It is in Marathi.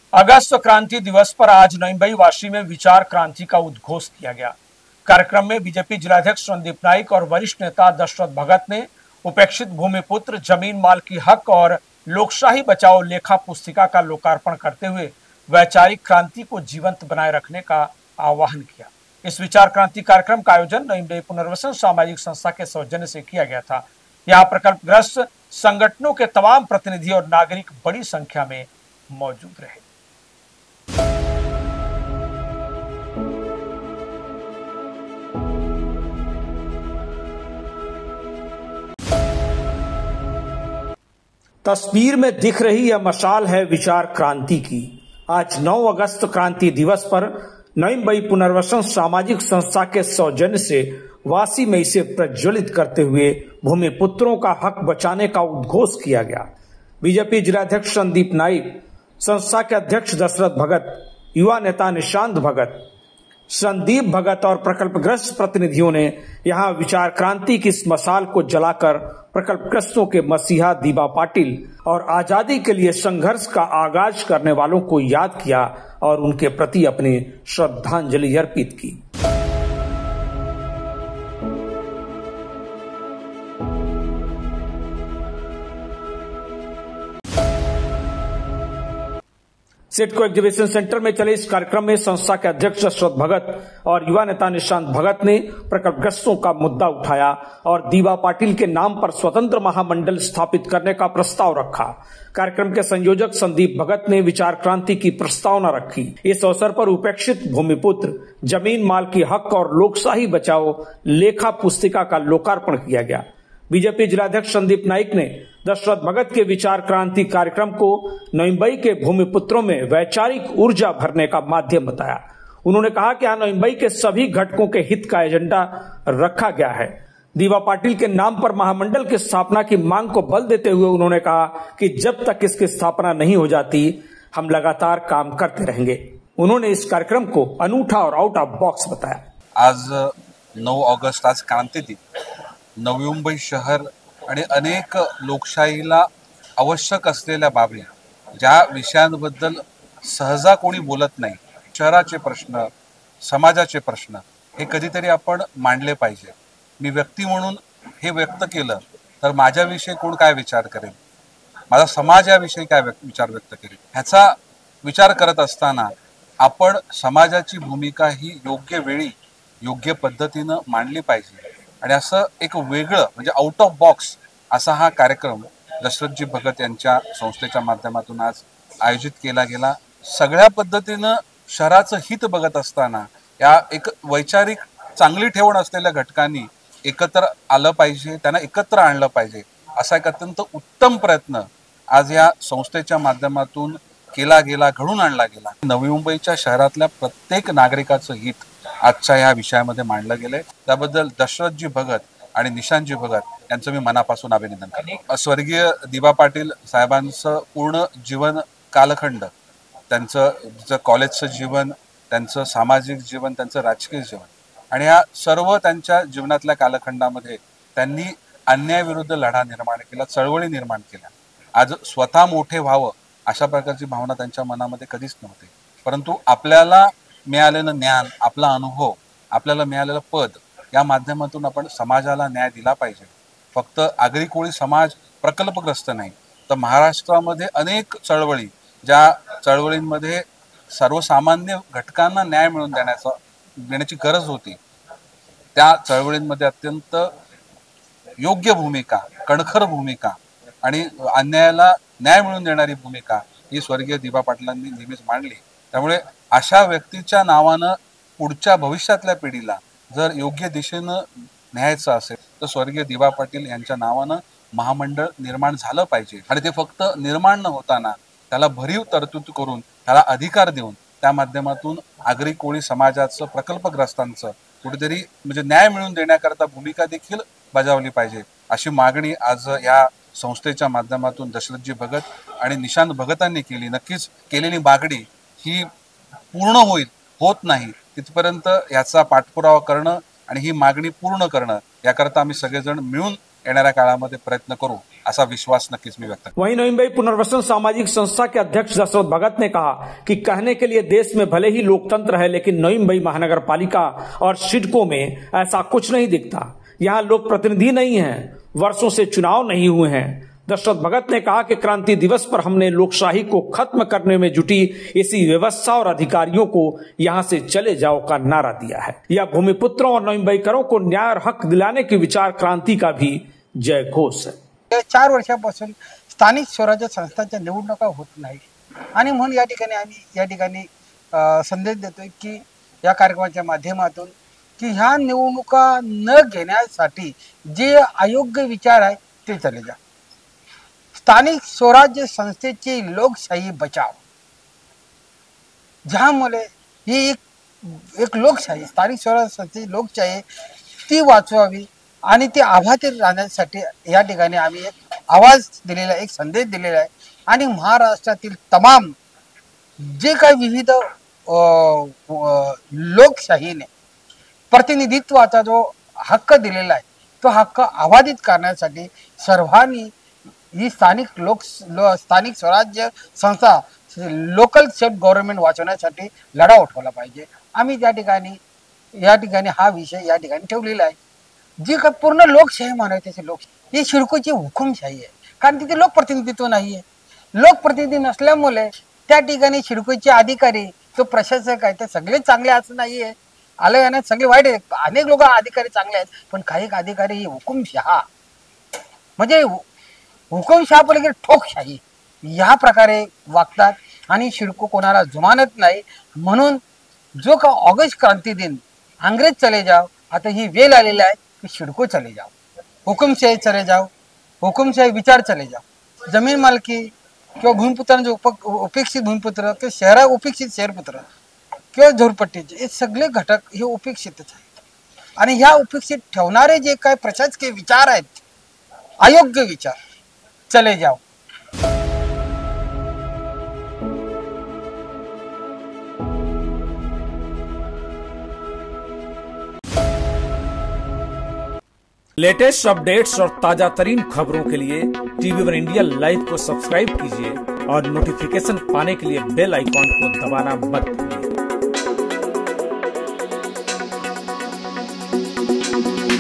अगस्त क्रांति दिवस पर आज नई मुंबई वाशी में विचार क्रांति का उद्घोष किया गया। कार्यक्रम में बीजेपी जिलाध्यक्ष संदीप नाइक और वरिष्ठ नेता दशरथ भगत ने उपेक्षित भूमिपुत्र, जमीन माल की हक और लोकशाही बचाओ लेखा पुस्तिका का लोकार्पण करते हुए वैचारिक क्रांति को जीवंत बनाए रखने का आह्वान किया। इस विचार क्रांति कार्यक्रम का आयोजन नई मुंबई पुनर्वसन सामाजिक संस्था के सौजन्य से किया गया था। यहाँ प्रकल्पग्रस्त संगठनों के तमाम प्रतिनिधि और नागरिक बड़ी संख्या में मौजूद रहे। तस्वीर में दिख रही यह मशाल है विचार क्रांति की। आज 9 अगस्त क्रांति दिवस पर नई मुंबई पुनर्वसन सामाजिक संस्था के सौजन्य से वासी में इसे प्रज्वलित करते हुए भूमिपुत्रों का हक बचाने का उद्घोष किया गया। बीजेपी जिलाध्यक्ष संदीप नाइक, संस्था के अध्यक्ष दशरथ भगत, युवा नेता निशांत भगत, संदीप भगत और प्रकल्पग्रस्त प्रतिनिधियों ने यहां विचार क्रांति की इस मशाल को जलाकर प्रकल्पग्रस्तों के मसीहा दीबा पाटिल और आजादी के लिए संघर्ष का आगाज करने वालों को याद किया और उनके प्रति अपनी श्रद्धांजलि अर्पित की। सिडको एग्जीबिशन सेंटर में चले इस कार्यक्रम में संस्था के अध्यक्ष दशरथ भगत और युवा नेता निशांत भगत ने प्रकल्पग्रस्तों का मुद्दा उठाया और दीबा पाटिल के नाम पर स्वतंत्र महामंडल स्थापित करने का प्रस्ताव रखा। कार्यक्रम के संयोजक संदीप भगत ने विचार क्रांति की प्रस्तावना रखी। इस अवसर पर उपेक्षित भूमिपुत्र, जमीन माल की हक और लोकशाही बचाओ लेखा पुस्तिका का लोकार्पण किया गया। बीजेपी जिलाध्यक्ष संदीप नाइक ने दशरथ भगत के विचार क्रांति कार्यक्रम को नई मुंबई के भूमिपुत्रों में वैचारिक ऊर्जा भरने का माध्यम बताया। उन्होंने कहा कि यहाँ नई मुंबई के सभी घटकों के हित का एजेंडा रखा गया है। दीबा पाटिल के नाम पर महामंडल की स्थापना की मांग को बल देते हुए उन्होंने कहा कि जब तक इसकी स्थापना नहीं हो जाती हम लगातार काम करते रहेंगे। उन्होंने इस कार्यक्रम को अनूठा और आउट ऑफ बॉक्स बताया। आज 9 ऑगस्ट आज क्रांती दिन, नवी मुंबई शहर आणि अनेक लोकशाहीला आवश्यक असलेल्या बाबी, ज्या विषयांबद्दल सहजा कोणी बोलत नाही, शहराचे प्रश्न, समाजाचे प्रश्न हे कधीतरी आपण मांडले पाहिजे। मी व्यक्ती म्हणून हे व्यक्त केलं तर माझ्याविषयी कोण काय विचार करेल, माझा समाज याविषयी काय विचार व्यक्त करेल, ह्याचा विचार करत असताना आपण समाजाची भूमिका ही योग्य वेळी योग्य पद्धतीने मांडली पाहिजे। आणि असं एक वेगळं म्हणजे आउट ऑफ बॉक्स असा हा कार्यक्रम दशरथजी भगत यांच्या संस्थेच्या माध्यमातून आज आयोजित केला गेला। सगळ्या पद्धतीनं शहराचं हित बघत असताना या एक वैचारिक चांगली ठेवण असलेल्या घटकांनी एकत्र आलं पाहिजे, त्यांना एकत्र आणलं पाहिजे असा एक अत्यंत उत्तम प्रयत्न आज या संस्थेच्या माध्यमातून केला गेला, घडून आणला गेला। नवी मुंबईच्या शहरातल्या प्रत्येक नागरिकाचं हित आजच्या या विषयामध्ये मांडलं गेलंय। त्याबद्दल दशरथजी भगत आणि निशांतजी भगत यांचं मी मनापासून अभिनंदन करतो। स्वर्गीय दीबा पाटिल साहेबांचं पूर्ण जीवन कालखंड, त्यांचं कॉलेजचं जीवन, त्यांचं सामाजिक जीवन, त्यांचं राजकीय जीवन आणि या सर्व त्यांच्या जीवनातल्या कालखंडामध्ये त्यांनी अन्यायाविरुद्ध लढा निर्माण केला, चळवळी निर्माण केल्या। आज स्वतः मोठे व्हावं अशा प्रकारची भावना त्यांच्या मनामध्ये कधीच नव्हती, परंतु आपल्याला मिळालेलं ज्ञान, आपला अनुभव, आपल्याला मिळालेलं पद या माध्यमातून आपण समाजाला न्याय दिला पाहिजे। फक्त आगरी कोळी समाज प्रकल्पग्रस्त नाही तर महाराष्ट्रामध्ये अनेक चळवळी, ज्या चळवळींमध्ये सर्वसामान्य घटकांना न्याय मिळवून देण्याची गरज होती, त्या चळवळींमध्ये अत्यंत योग्य भूमिका, कणखर भूमिका आणि अन्यायाला न्याय मिळवून देणारी भूमिका ही स्वर्गीय दीबा पाटलांनी नेहमीच मांडली। त्यामुळे अशा व्यक्तीच्या नावानं पुढच्या भविष्यातल्या पिढीला जर योग्य दिशेनं न्यायचं असेल तर स्वर्गीय दीबा पाटील यांच्या नावानं महामंडळ निर्माण झालं पाहिजे। आणि ते फक्त निर्माण न होताना त्याला भरीव तरतूद करून, त्याला अधिकार देऊन त्या माध्यमातून आगरी कोळी समाजाचं, प्रकल्पग्रस्तांचं कुठेतरी म्हणजे न्याय मिळवून देण्याकरता भूमिका देखील बजावली पाहिजे अशी मागणी आज या संस्थेच्या माध्यमातून दशरथजी भगत आणि निशांत भगतांनी केली। नक्कीच केलेली मागणी ही पूर्ण होत नाही तिथपर्यंत याचा पाठपुरावा करणं आणि ही मागणी पूर्ण करणं याकरता आम्ही सगळेजण मिळून येणाऱ्या काळामध्ये प्रयत्न करू असा विश्वास नक्कीच मी व्यक्त करतो। वहीं नवी मुंबई पुनर्वसन सामाजिक संस्था के अध्यक्ष दशरथ भगत ने कहा कि कहने के लिए देश में भले ही लोकतंत्र है, लेकिन नवी मुंबई महानगर पालिका और सिडको में ऐसा कुछ नहीं दिखता। यहाँ लोक प्रतिनिधि नहीं है, वर्षों से चुनाव नहीं हुए हैं। दशरथ भगत ने कहा कि क्रांति दिवस पर हमने लोकशाही को खत्म करने में जुटी इसी व्यवस्था और अधिकारियों को यहाँ से चले जाओ का नारा दिया है। यह भूमिपुत्रों और नवी मुंबईकरों को न्याय और हक दिलाने की विचार क्रांति का भी जय घोष है। 4 वर्षापासून स्थानिक स्वराज्य संस्थांच्या निवडणुका होत नाही आणि म्हणून या ठिकाणी संदेश देतोय की या कार्यक्रमाच्या माध्यमातून की ह्या निवडणुका न घेण्यासाठी जे अयोग्य विचार आहे ते चले जा। स्थानिक स्वराज्य संस्थेची लोकशाही बचाव, ज्यामुळे ही एक लोकशाही, स्थानिक स्वराज्य संस्थेची लोकशाही ती वाचवावी आणि ती अबाधित राहण्यासाठी या ठिकाणी आम्ही एक आवाज दिलेला, एक संदेश दिलेला आहे। आणि महाराष्ट्रातील तमाम जे काही विविध लोकशाहीने प्रतिनिधित्वाचा जो हक्क दिलेला आहे तो हक्क अबाधित करण्यासाठी सर्वांनी ही स्थानिक स्वराज्य संस्था, लोकल सेल्फ गव्हर्नमेंट वाचवण्यासाठी लढा उठवला पाहिजे। आम्ही या ठिकाणी हा विषय या ठिकाणी ठेवलेला आहे। जी का पूर्ण लोकशाही म्हणायची त्याची लोकशाही ही सिडकोची हुकुमशाही आहे, कारण तिथे लोकप्रतिनिधित्व नाही आहे। लोकप्रतिनिधी नसल्यामुळे त्या ठिकाणी सिडकोचे अधिकारी, तो प्रशासक आहे, ते सगळे चांगले असं नाही आहे। आले आणि सगळे वाईट आहेत, अनेक लोक अधिकारी चांगले आहेत, पण काही अधिकारी ही हुकुमशहा म्हणजे हुकुमशहा पलीकडे ठोकशाही या प्रकारे वागतात आणि सिडको कोणाला जुमानत नाही। म्हणून जो का ऑगस्ट क्रांती दिन अंग्रेज चले जाओ, आता ही वेळ आलेली आहे कि सिडको चले जाओ, हुकुमशाही चले जाओ, हुकुमशाही विचार चले जाओ। जमीन मालकी किंवा भूमिपुत्रांचे उपेक्षित भूमिपुत्र किंवा शहरा उपेक्षित शहरपुत्र किंवा झोरपट्टीचे हे सगळे घटक हे उपेक्षितच आहेत। आणि ह्या उपेक्षित ठेवणारे जे काय प्रशासकीय विचार आहेत, अयोग्य विचार, चले जाओ। लेटेस्ट अपडेट्स और ताजा तरीन खबरों के लिए TV1 इंडिया लाइव को सब्सक्राइब कीजिए और नोटिफिकेशन पाने के लिए बेल आइकॉन को दबाना मत भूलिए।